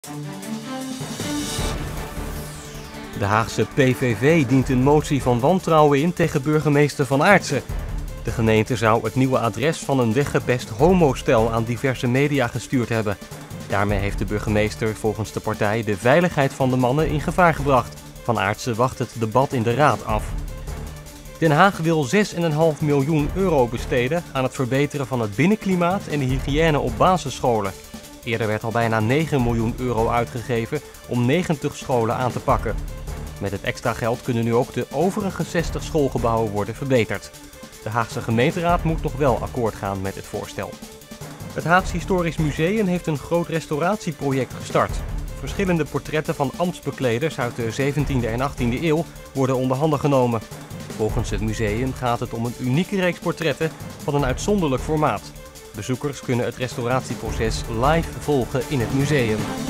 De Haagse PVV dient een motie van wantrouwen in tegen burgemeester Van Aartsen. De gemeente zou het nieuwe adres van een weggepest homostel aan diverse media gestuurd hebben. Daarmee heeft de burgemeester volgens de partij de veiligheid van de mannen in gevaar gebracht. Van Aartsen wacht het debat in de raad af. Den Haag wil 6,5 miljoen euro besteden aan het verbeteren van het binnenklimaat en de hygiëne op basisscholen. Eerder werd al bijna 9 miljoen euro uitgegeven om 90 scholen aan te pakken. Met het extra geld kunnen nu ook de overige 60 schoolgebouwen worden verbeterd. De Haagse gemeenteraad moet nog wel akkoord gaan met het voorstel. Het Haags Historisch Museum heeft een groot restauratieproject gestart. Verschillende portretten van ambtsbekleders uit de 17e en 18e eeuw worden onder handen genomen. Volgens het museum gaat het om een unieke reeks portretten van een uitzonderlijk formaat. Bezoekers kunnen het restauratieproces live volgen in het museum.